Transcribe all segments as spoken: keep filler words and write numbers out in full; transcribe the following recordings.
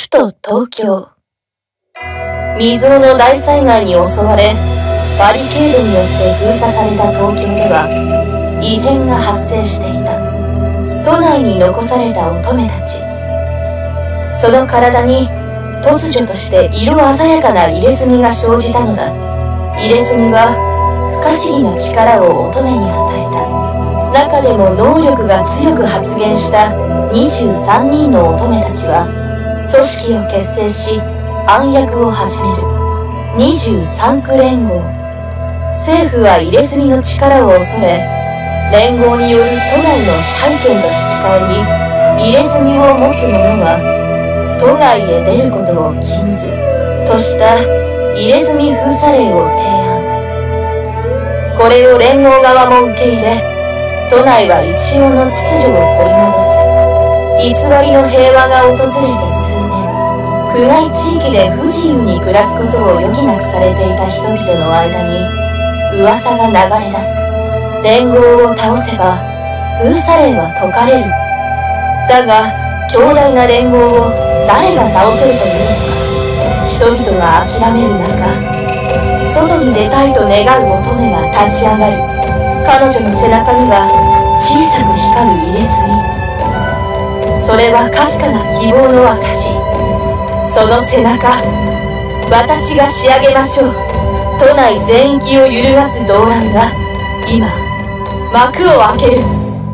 首都東京。未曾有の大災害に襲われ、バリケードによって封鎖された東京では、異変が発生していた。都内に残された乙女たち。その体に突如として色鮮やかな入れ墨が生じたのだ。入れ墨は不可思議な力を乙女に与えた。中でも能力が強く発現したにじゅうさんにんの乙女たちは組織を結成し暗躍を始める。にじゅうさんく連合。政府は入れ墨の力を恐れ、連合による都内の支配権と引き換えに入れ墨を持つ者は都外へ出ることを禁ずとした入れ墨封鎖令を提案。これを連合側も受け入れ、都内は一応の秩序を取り戻す。偽りの平和が訪れて数年、区外地域で不自由に暮らすことを余儀なくされていた人々の間に噂が流れ出す。連合を倒せば封鎖令は解かれる。だが強大な連合を誰が倒せるというのか。人々が諦める中、外に出たいと願う乙女が立ち上がる。彼女の背中には小さく光る入れ墨。それはかすかな希望の証。その背中、私が仕上げましょう。都内全域を揺るがす動乱が今幕を開ける。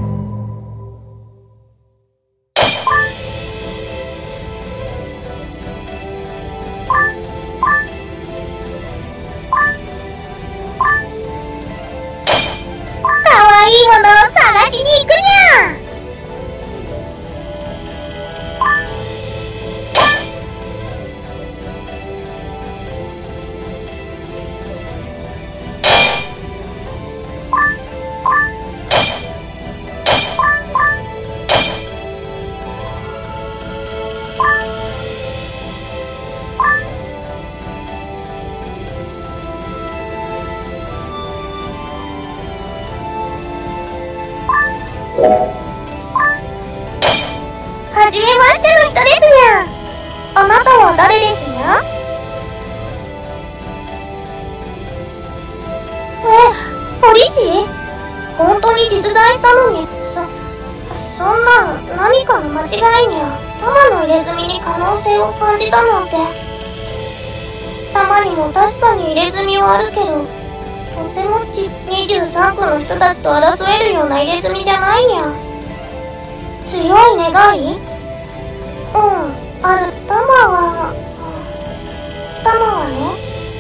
かわいいものを探しに行くにゃ。はじめましての人ですにゃ。あなたは誰ですにゃ。え、ポリシー？本当に実在したのに、そ、そんな何かの間違いにゃ。玉の入れ墨に可能性を感じたなんて。玉にも確かに入れ墨はあるけど、とてもちにじゅうさんくの人たちと争えるような入れ墨じゃないにゃ。強い願い？うん、ある。玉は、玉はね。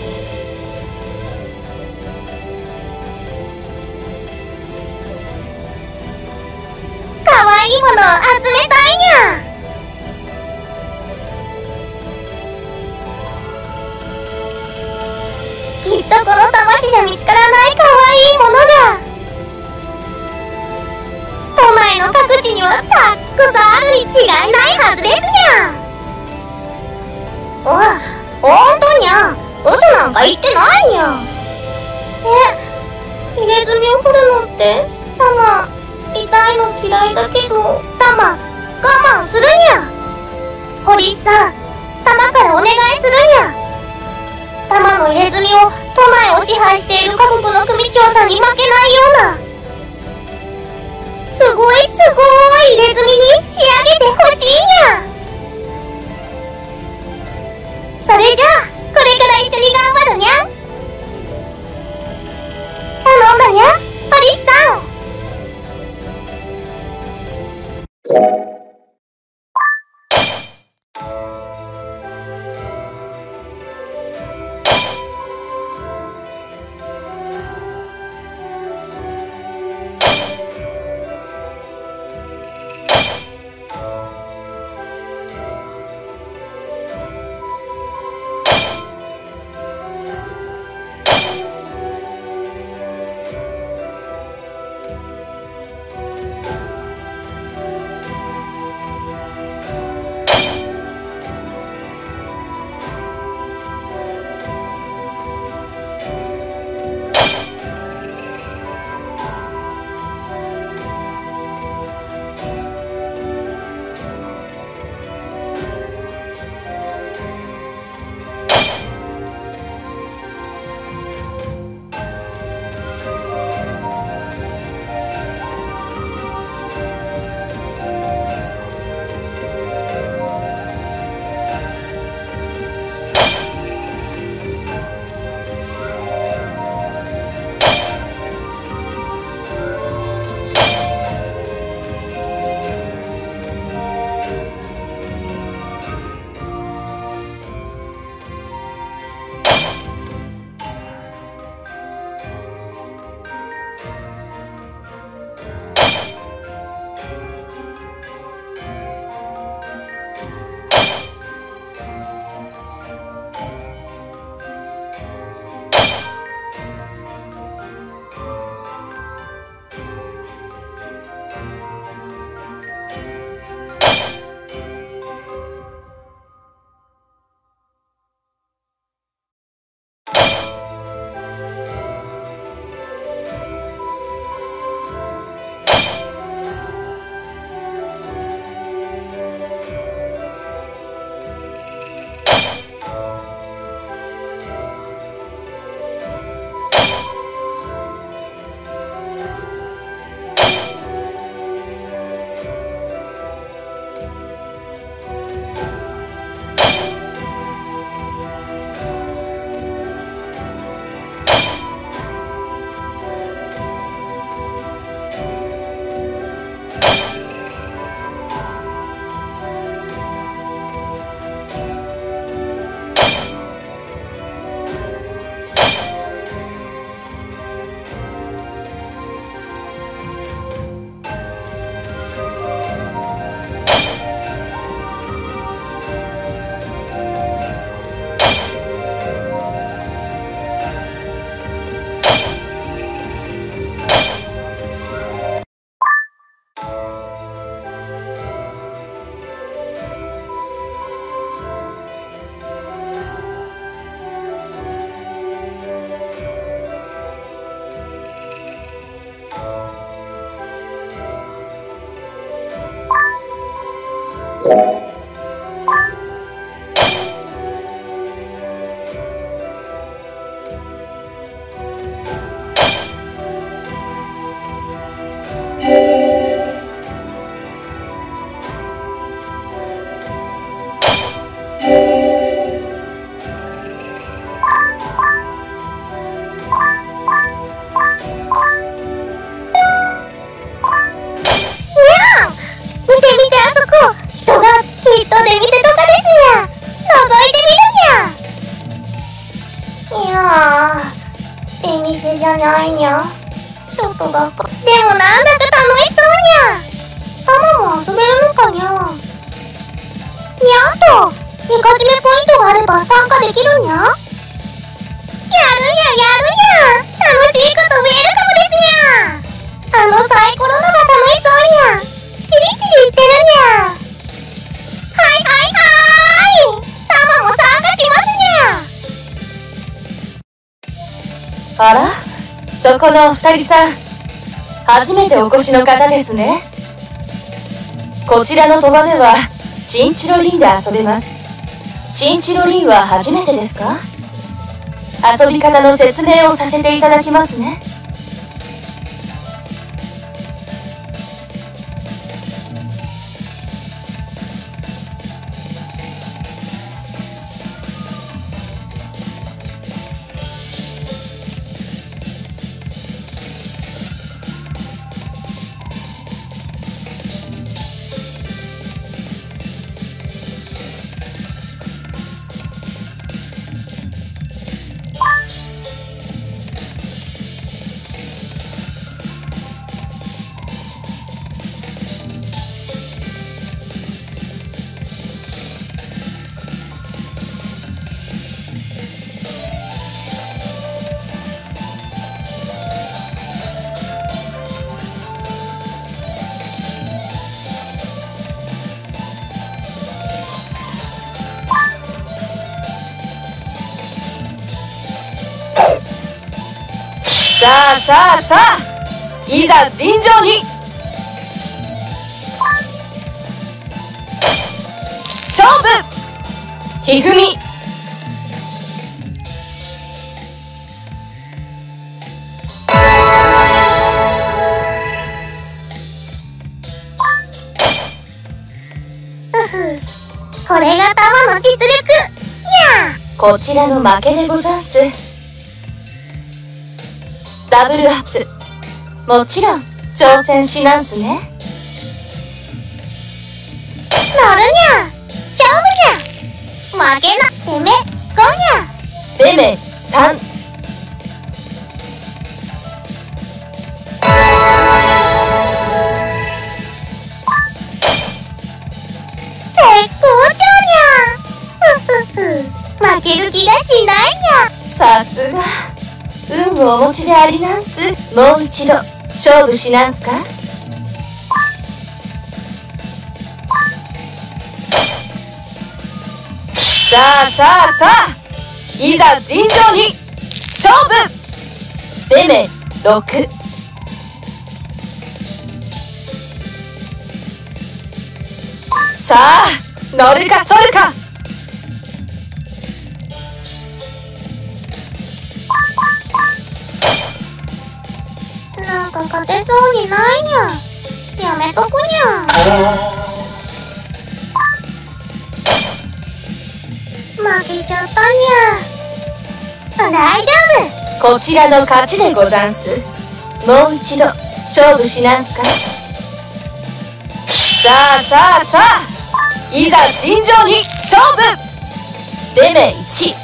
かわいいものを集めたいにゃ。きっとこの魂じゃ見つからないかわいいものが都内の各地にはたくさんあるに違いないはずですにゃ。あ、ほんとにゃ。嘘なんか言ってないにゃ。え、入れ墨を振るのってタマ痛いの嫌いだけどタマ我慢するにゃ。堀市さん、タマからお願いするにゃ。タマの入れ墨を都内を支配している各国の組長さんに負けないようなすごいすごい入れ墨に仕上げてほしいにゃ。それじゃあこれから一緒に頑張るにゃ。頼んだにゃ、パリッシさん。 ことばっか。でもなんだか楽しそうにゃ。タマも遊べるのかにゃ。にゃんとみかじめポイントがあれば参加できるにゃ。やるにゃやるにゃ。楽しいことウェルカムですにゃ。あのサイコロのが楽しそうにゃ。チリチリ言ってるにゃ。はいはいはーい。タマも参加しますにゃ。 あら、そこのお二人さん、初めてお越しの方ですね。こちらの賭場ではチンチロリンで遊べます。チンチロリンは初めてですか？遊び方の説明をさせていただきますね。さあさあさあ、いざ尋常に勝負。ひふみ。 ふふ、これがタマの実力にゃ。 こちらの負けでござんす。ダブルアップ、もちろん挑戦しなんすね。 乗るにゃ。勝負にゃ。負けな。てめごにゃ。 てめさん。 絶好調にゃ。ふふふ、負ける気がしないにゃ。 さすが運をお持ちでありなんす。もう一度勝負しなんすか？さあさあさあ、いざ尋常に勝負。てめろく。さあ乗るかそるか。 なんか勝てそうにないにゃ。やめとくにゃ。負けちゃったにゃ。大丈夫。こちらの勝ちでござんす。もう一度勝負しなんすか？さあさあさあ、いざ尋常に勝負。てめいち。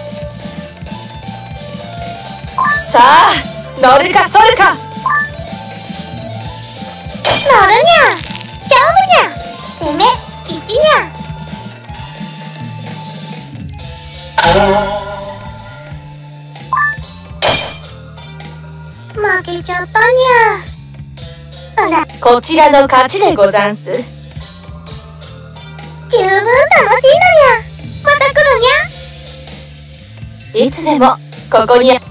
さあ乗るかそるか。 乗るにゃ。勝負にゃ。てめいちにゃ。負けちゃったにゃ。 こちらの勝ちでござんす。 十分楽しいのにゃ。また来るにゃ。 いつでもここに。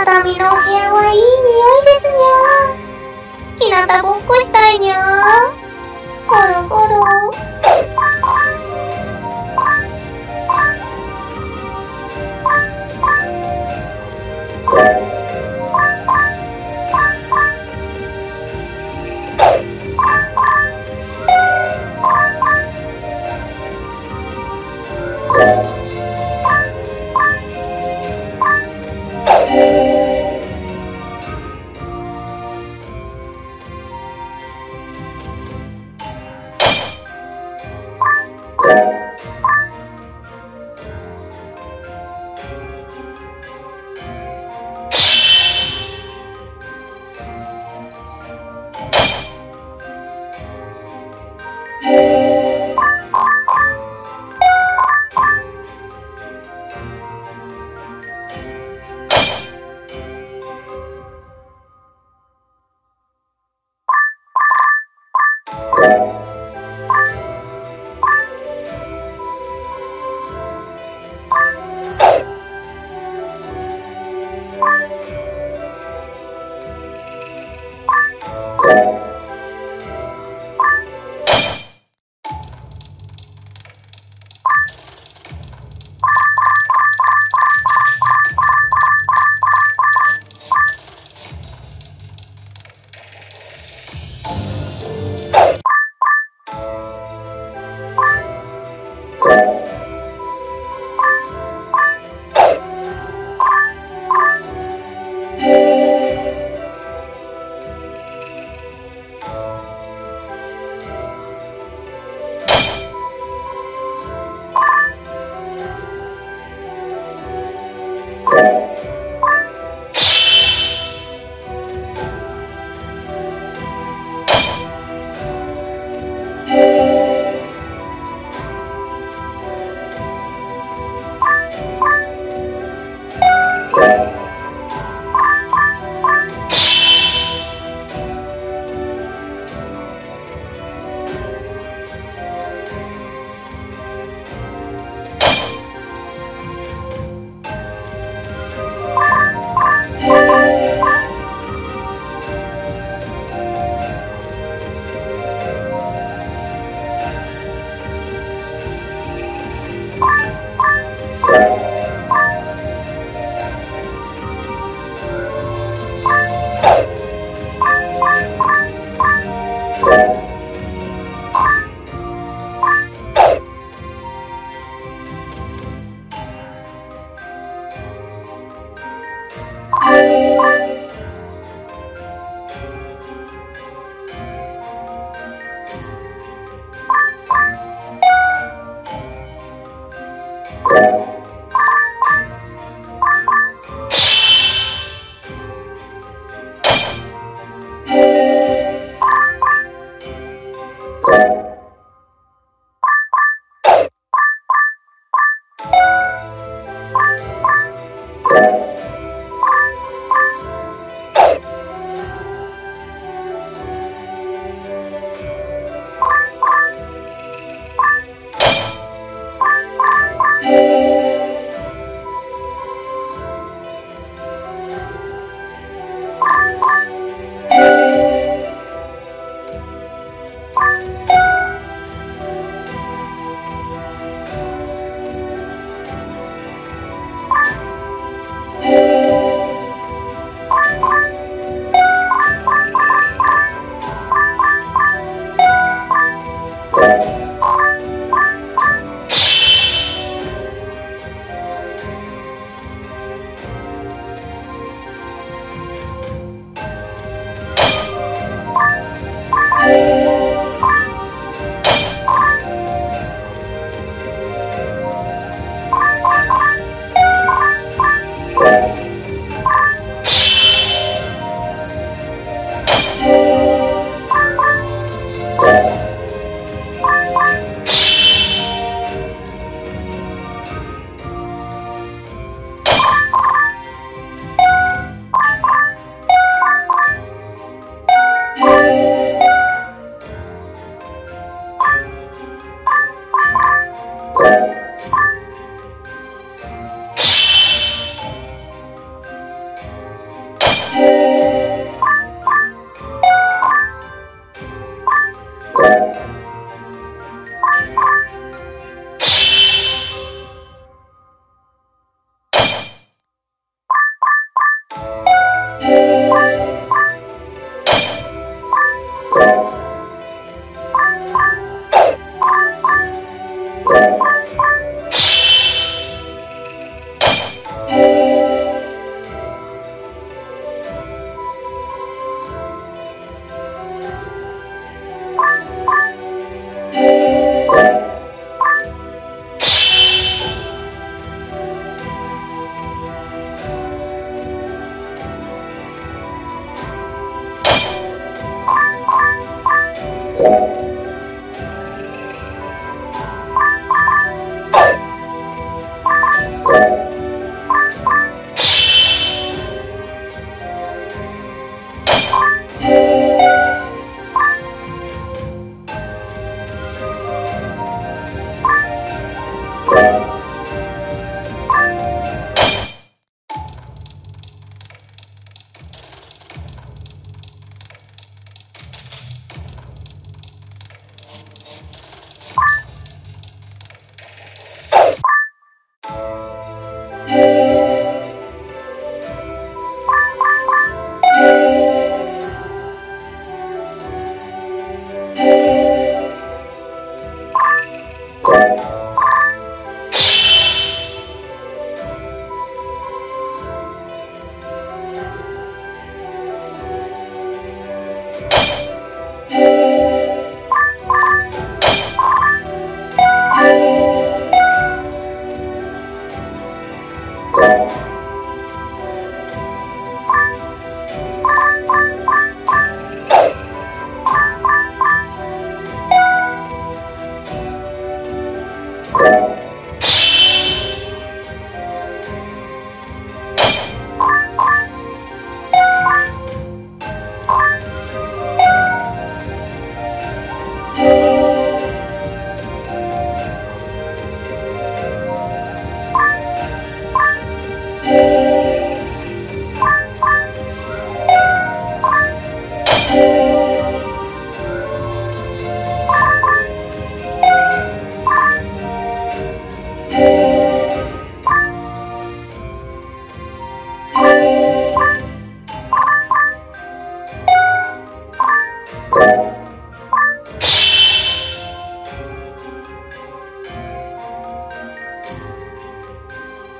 畳のお部屋はいい匂いですにゃ。日向ぼっこしたいにゃ。ゴロゴロ。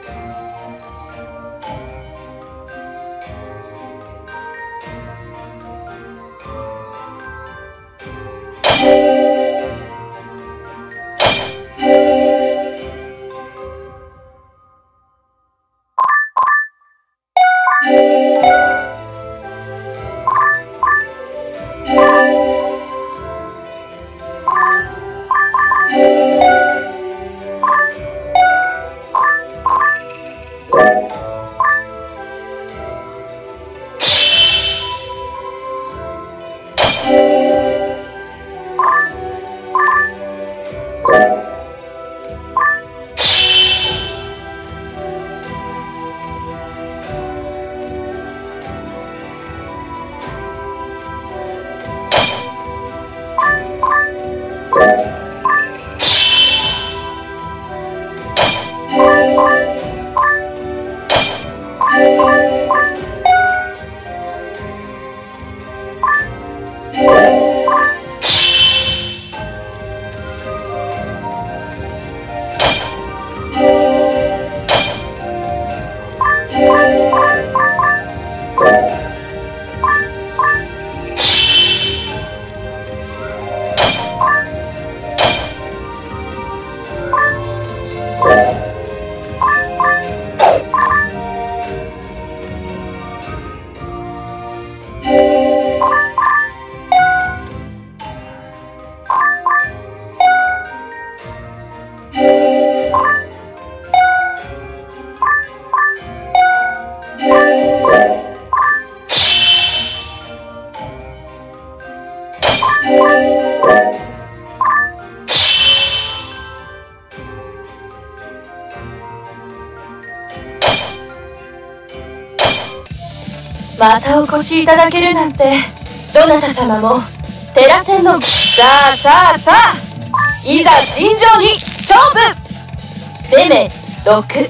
またお越しいただけるなんて、どなた様もテラ戦のさあさあさあ、いざ尋常に勝負。デメろく、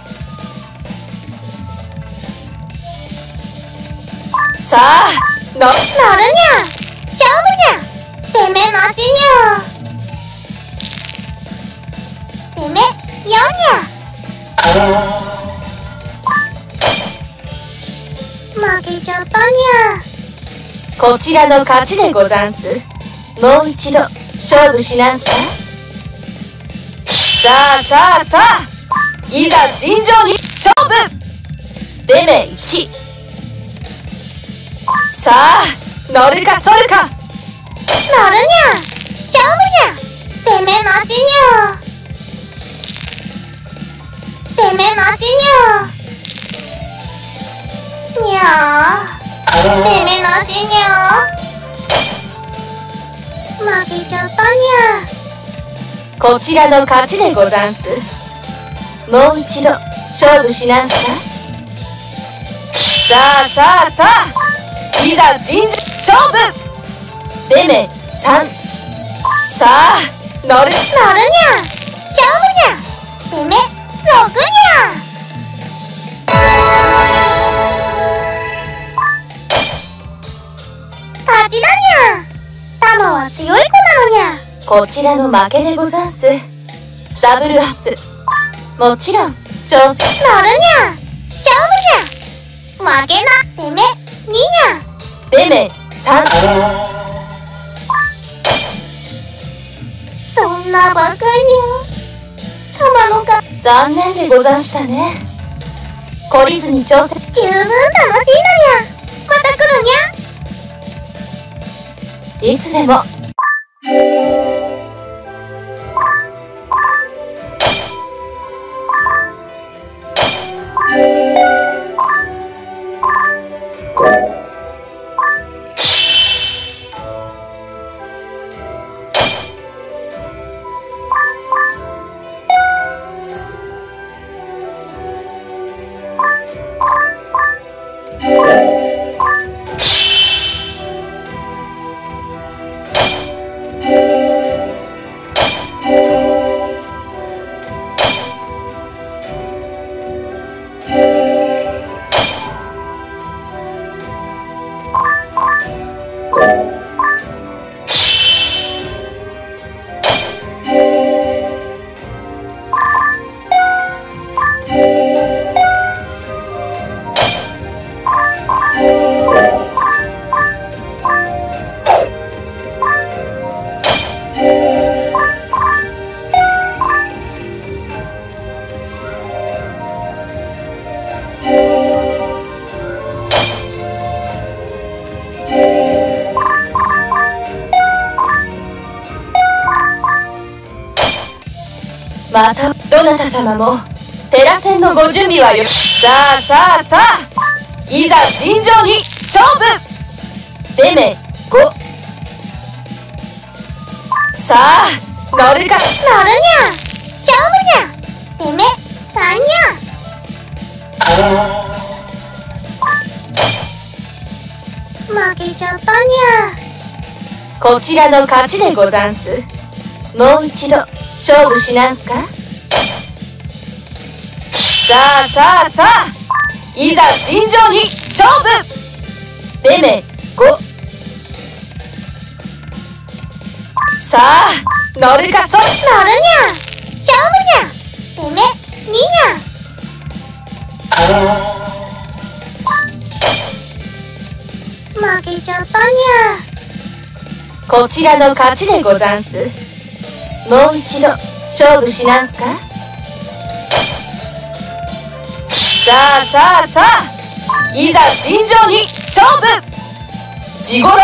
さあのなるにゃ、勝負にゃ、デメなしにゃ、デメよんにゃ、負けちゃったにゃ。 こちらの勝ちでござんす。もう一度勝負しなんすか。さあさあさあ、いざ尋常に勝負。デメいち、さあ乗るかそるか。 なるにゃ、勝負にゃ、デメなしにゃ、デメなしにゃ、にゃー、デメなしにゃー、負けちゃったにゃ。 こちらの勝ちでござんす。もう一度勝負しなんすか。さあさあさあ、いざ尋常勝負。デメさん、さあ乗る。 なるにゃ、勝負にゃ、デメろくにゃ。勝ちだにゃ。タマは強い子なのにゃ。 こちらの負けでござんす。ダブルアップ、もちろん挑戦。 なるにゃ、勝負にゃ、負けな、デメににゃ、 デメさん。 そんなバカにゃ、タマのか。 残念でござんしたね。懲りずに挑戦。 十分楽しいのにゃ。また来るにゃ。 いつでも。 またどなた様もテラ戦のご準備はよ。さあさあさあ、いざ尋常に勝負。デメご。さあ乗るか。 乗るにゃ。勝負にゃ。デメさんにゃ。負けちゃったにゃ。 こちらの勝ちでござんす。もう一度勝負しなんすか。さあさあさあ、いざ尋常に勝負。デメご。さあ乗るか。そ乗るにゃ。勝負にゃ。デメににゃ。負けちゃったにゃ。 こちらの勝ちでござんす。もう一度勝負しなんすか。さあさあさあ、いざ尋常に勝負。地頃。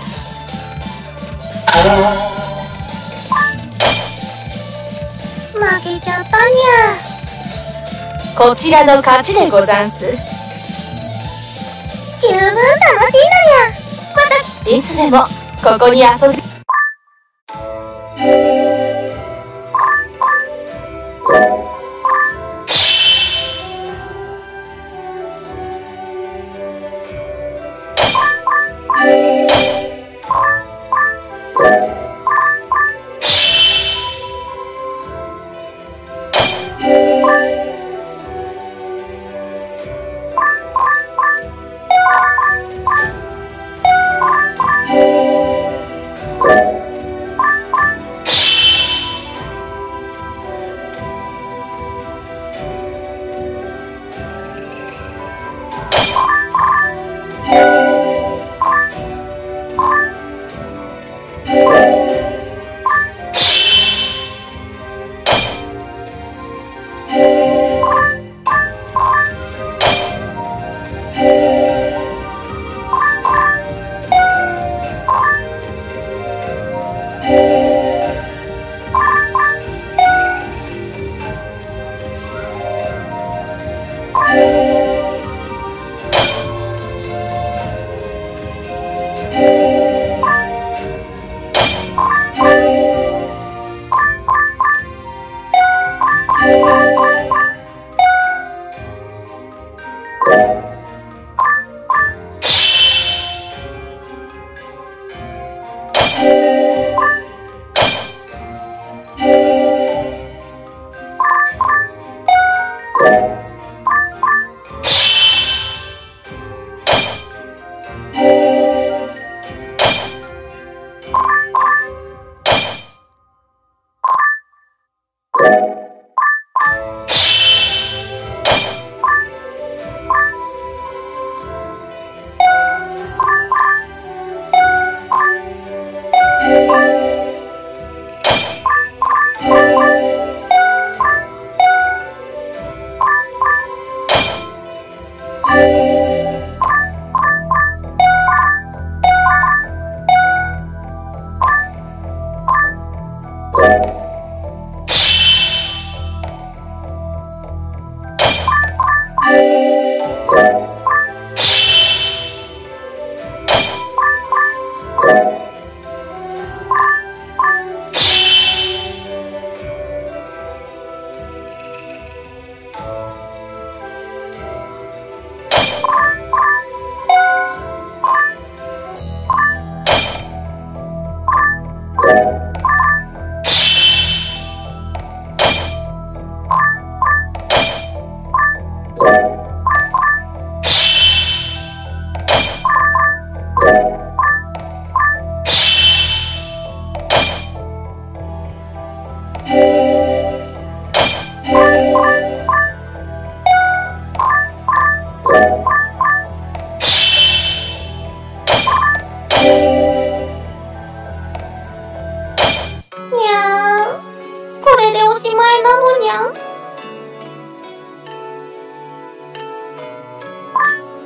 負けちゃったにゃ。こちらの勝ちでござんす。 十分楽しいのにゃ。またいつでもここに遊び。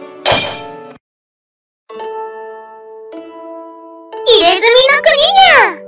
入れ墨の国にゃ。